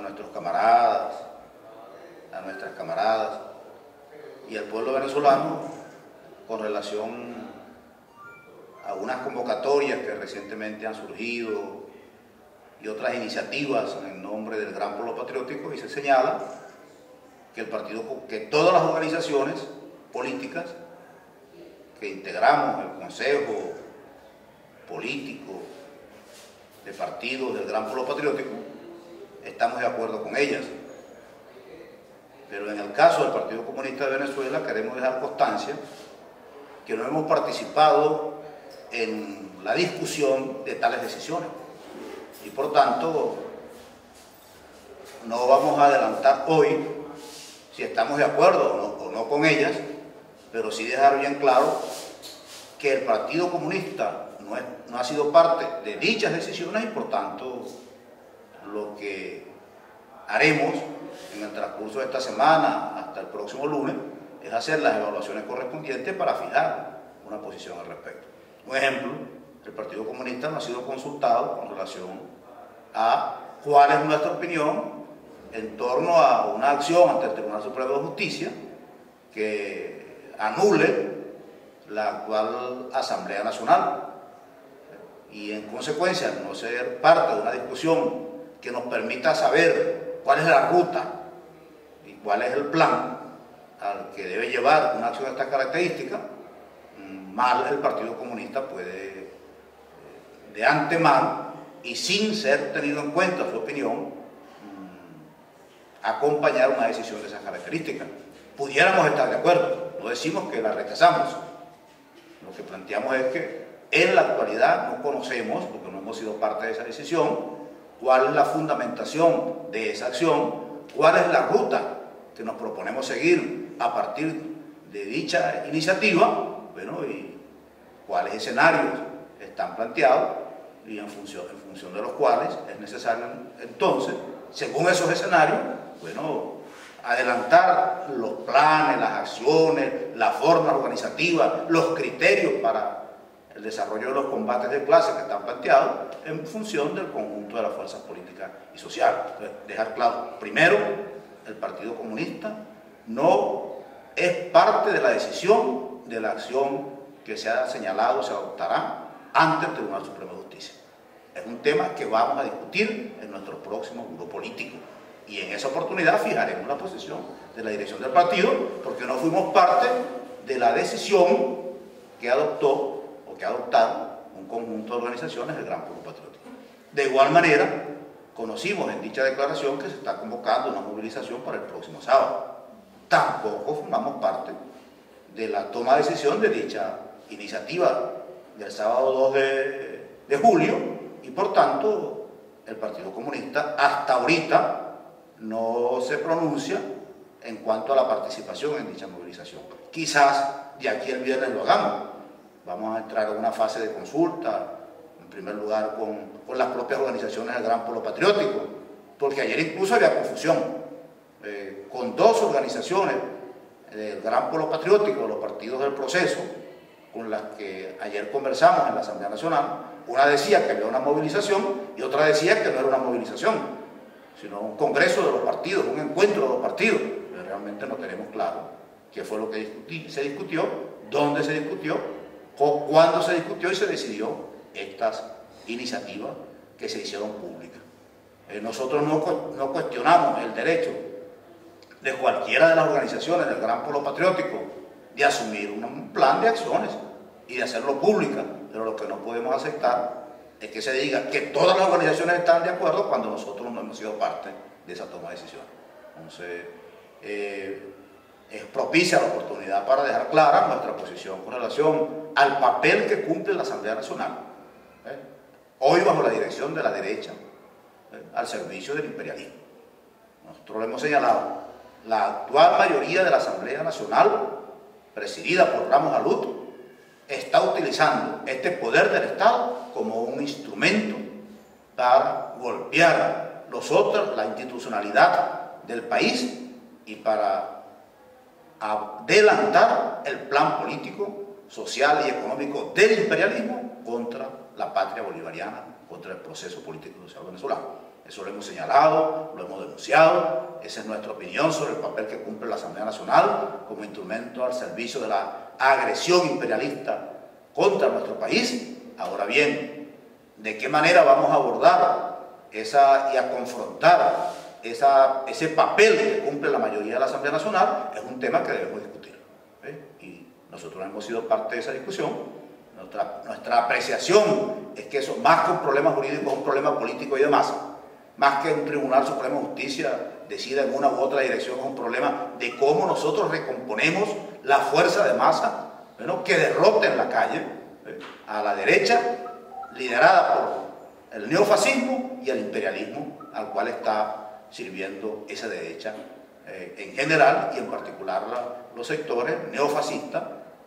nuestros camaradas, a nuestras camaradas y al pueblo venezolano con relación a unas convocatorias que recientemente han surgido y otras iniciativas en nombre del Gran Polo Patriótico, y se señala que que todas las organizaciones políticas que integramos el Consejo Político de Partidos del Gran Polo Patriótico estamos de acuerdo con ellas. Pero en el caso del Partido Comunista de Venezuela queremos dejar constancia que no hemos participado en la discusión de tales decisiones y por tanto no vamos a adelantar hoy si estamos de acuerdo o no con ellas, pero sí dejar bien claro que el Partido Comunista no ha sido parte de dichas decisiones y por tanto lo que haremos en el transcurso de esta semana hasta el próximo lunes es hacer las evaluaciones correspondientes para fijar una posición al respecto. Un ejemplo, el Partido Comunista no ha sido consultado con relación a cuál es nuestra opinión en torno a una acción ante el Tribunal Supremo de Justicia que anule la actual Asamblea Nacional y en consecuencia no ser parte de una discusión que nos permita saber cuál es la ruta y cuál es el plan al que debe llevar una acción de estas características. Mal el Partido Comunista puede de antemano y sin ser tenido en cuenta su opinión acompañar una decisión de esas características. Pudiéramos estar de acuerdo, no decimos que la rechazamos, lo que planteamos es que en la actualidad no conocemos, porque no hemos sido parte de esa decisión, cuál es la fundamentación de esa acción, cuál es la ruta que nos proponemos seguir a partir de dicha iniciativa, bueno, y cuáles escenarios están planteados y en función de los cuales es necesario entonces, según esos escenarios, bueno, adelantar los planes, las acciones, las formas organizativas, los criterios para el desarrollo de los combates de clase que están planteados en función del conjunto de las fuerzas políticas y sociales. Entonces, dejar claro, primero, el Partido Comunista no es parte de la decisión de la acción que se ha señalado, se adoptará ante el Tribunal Supremo de Justicia. Es un tema que vamos a discutir en nuestro próximo grupo político y en esa oportunidad fijaremos la posición de la dirección del partido porque no fuimos parte de la decisión que adoptó o que adoptaron un conjunto de organizaciones del Gran Polo Patriótico. De igual manera, conocimos en dicha declaración que se está convocando una movilización para el próximo sábado. Tampoco formamos parte de la toma de decisión de dicha iniciativa del sábado 2 de julio y por tanto el Partido Comunista hasta ahorita no se pronuncia en cuanto a la participación en dicha movilización. Quizás de aquí el viernes lo hagamos. Vamos a entrar en una fase de consulta, en primer lugar con las propias organizaciones del Gran Polo Patriótico, porque ayer incluso había confusión con dos organizaciones del Gran Polo Patriótico, los partidos del proceso, con las que ayer conversamos en la Asamblea Nacional. Una decía que había una movilización y otra decía que no era una movilización, sino un congreso de los partidos, un encuentro de los partidos. Pero realmente no tenemos claro qué fue lo que se discutió, dónde se discutió, cuándo se discutió y se decidió estas iniciativas que se hicieron públicas. Nosotros no cuestionamos el derecho de cualquiera de las organizaciones del Gran Polo Patriótico de asumir un plan de acciones y de hacerlo pública, pero lo que no podemos aceptar es que se diga que todas las organizaciones están de acuerdo cuando nosotros no hemos sido parte de esa toma de decisiones. Entonces, es propicia la oportunidad para dejar clara nuestra posición con relación al papel que cumple la Asamblea Nacional, hoy bajo la dirección de la derecha, al servicio del imperialismo. Nosotros lo hemos señalado, la actual mayoría de la Asamblea Nacional, presidida por Ramos Alut, está utilizando este poder del Estado como un instrumento para golpear la institucionalidad del país y para adelantar el plan político, social y económico del imperialismo contra la patria bolivariana, contra el proceso político y social venezolano. Eso lo hemos señalado, lo hemos denunciado. Esa es nuestra opinión sobre el papel que cumple la Asamblea Nacional como instrumento al servicio de la agresión imperialista contra nuestro país. Ahora bien, ¿de qué manera vamos a abordar y a confrontar ese papel que cumple la mayoría de la Asamblea Nacional? Es un tema que debemos discutir. Y nosotros hemos sido parte de esa discusión. Nuestra apreciación es que eso, más que un problema jurídico, es un problema político y de masa. Más que un Tribunal Supremo de Justicia decida en una u otra dirección, es un problema de cómo nosotros recomponemos la fuerza de masa, ¿no?, que derrota en la calle a la derecha, liderada por el neofascismo y el imperialismo, al cual está sirviendo esa derecha en general y en particular los sectores neofascistas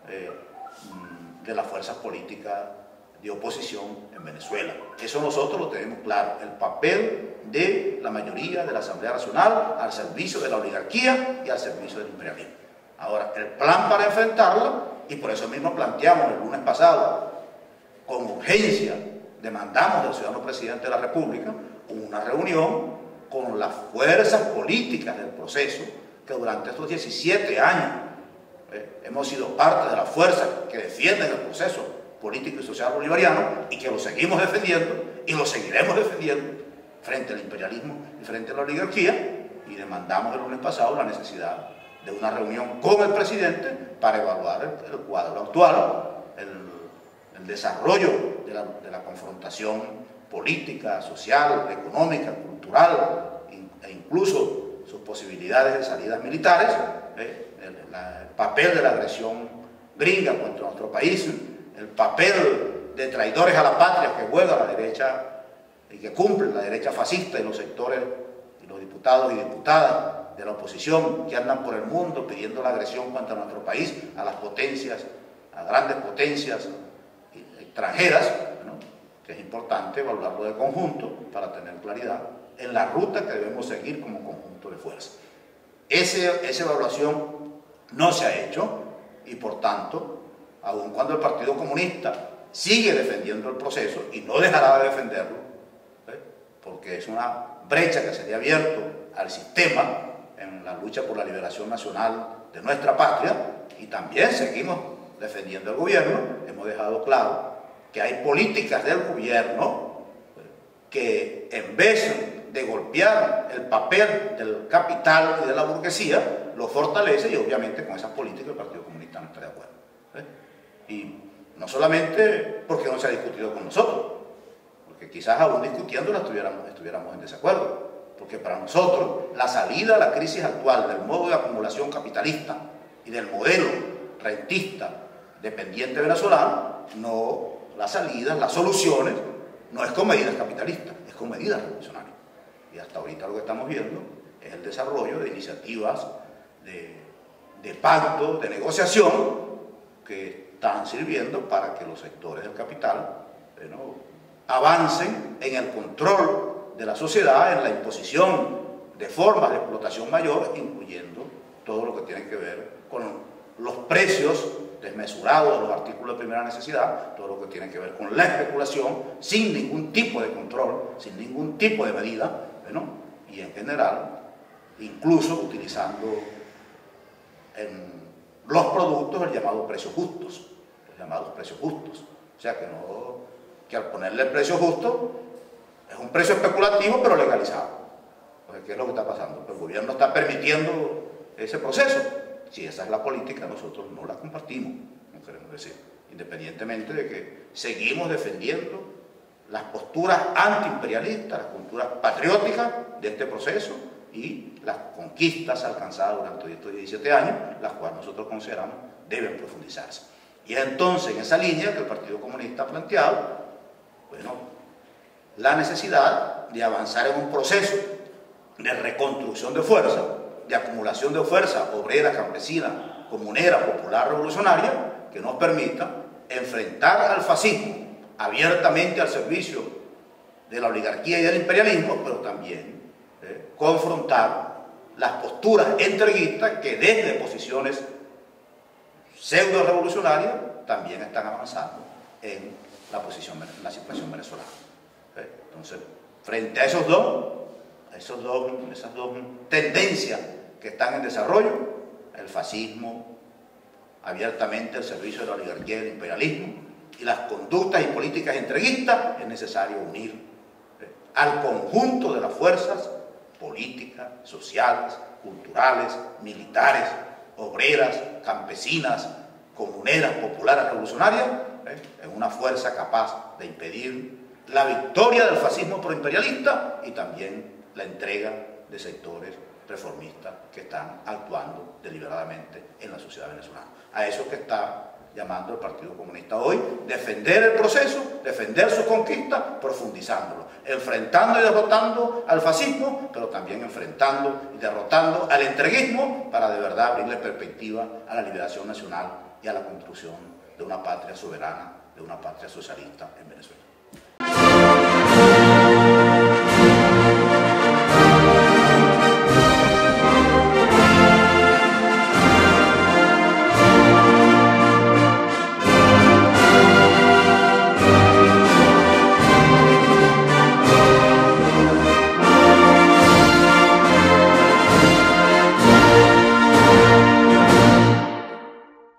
de las fuerzas políticas de oposición en Venezuela. Eso nosotros lo tenemos claro, el papel de la mayoría de la Asamblea Nacional al servicio de la oligarquía y al servicio del imperialismo. Ahora, el plan para enfrentarlo, y por eso mismo planteamos el lunes pasado, con urgencia, demandamos del ciudadano presidente de la República una reunión con las fuerzas políticas del proceso que durante estos 17 años hemos sido parte de las fuerzas que defienden el proceso político y social bolivariano y que lo seguimos defendiendo y lo seguiremos defendiendo frente al imperialismo y frente a la oligarquía, y demandamos el lunes pasado la necesidad de una reunión con el presidente para evaluar el cuadro actual, el desarrollo de la confrontación política, social, económica, cultural e incluso sus posibilidades de salidas militares, el papel de la agresión gringa contra nuestro país, el papel de traidores a la patria que juega la derecha y que cumple la derecha fascista y los sectores y los diputados y diputadas de la oposición que andan por el mundo pidiendo la agresión contra nuestro país a las potencias, a grandes potencias extranjeras, ¿no?, que es importante evaluarlo de conjunto para tener claridad en la ruta que debemos seguir como conjunto de fuerzas. Esa evaluación no se ha hecho y por tanto, aun cuando el Partido Comunista sigue defendiendo el proceso y no dejará de defenderlo, porque es una brecha que se le ha abierto al sistema en la lucha por la liberación nacional de nuestra patria, y también seguimos defendiendo el gobierno, hemos dejado claro que hay políticas del gobierno que en vez de golpear el papel del capital y de la burguesía, lo fortalece, y obviamente con esas políticas el Partido Comunista no está de acuerdo. Y no solamente porque no se ha discutido con nosotros, porque quizás aún discutiéndola estuviéramos en desacuerdo, porque para nosotros la salida a la crisis actual del modo de acumulación capitalista y del modelo rentista dependiente venezolano, las salidas, las soluciones, no es con medidas capitalistas, es con medidas revolucionarias. Y hasta ahorita lo que estamos viendo es el desarrollo de iniciativas de pacto, de negociación, que están sirviendo para que los sectores del capital avancen en el control de la sociedad, en la imposición de formas de explotación mayor, incluyendo todo lo que tiene que ver con los precios desmesurados de los artículos de primera necesidad, todo lo que tiene que ver con la especulación, sin ningún tipo de control, sin ningún tipo de medida, y en general, incluso utilizando en los productos el llamado precios justos, los llamados precios justos. O sea que al ponerle el precio justo es un precio especulativo pero legalizado. Porque ¿qué es lo que está pasando? Pues el gobierno está permitiendo ese proceso. Si esa es la política, nosotros no la compartimos, no queremos decir, independientemente de que seguimos defendiendo las posturas antiimperialistas, las posturas patrióticas de este proceso y las conquistas alcanzadas durante estos 17 años, las cuales nosotros consideramos deben profundizarse. Y es entonces en esa línea que el Partido Comunista ha planteado, la necesidad de avanzar en un proceso de reconstrucción de fuerza, de acumulación de fuerza obrera, campesina, comunera, popular, revolucionaria, que nos permita enfrentar al fascismo abiertamente al servicio de la oligarquía y del imperialismo, pero también confrontar las posturas entreguistas que desde posiciones pseudo-revolucionarias también están avanzando en la situación venezolana. Entonces, Frente a esas dos tendencias que están en desarrollo, el fascismo, abiertamente el servicio de la oligarquía y el imperialismo, y las conductas y políticas entreguistas, es necesario unir al conjunto de las fuerzas políticas, sociales, culturales, militares, obreras, campesinas, comuneras, populares, revolucionarias, en una fuerza capaz de impedir la victoria del fascismo proimperialista y también la entrega de sectores reformistas que están actuando deliberadamente en la sociedad venezolana. A eso que está llamando el Partido Comunista hoy, defender el proceso, defender sus conquistas, profundizándolo, enfrentando y derrotando al fascismo, pero también enfrentando y derrotando al entreguismo para de verdad abrirle perspectiva a la liberación nacional y a la construcción de una patria soberana, de una patria socialista en Venezuela.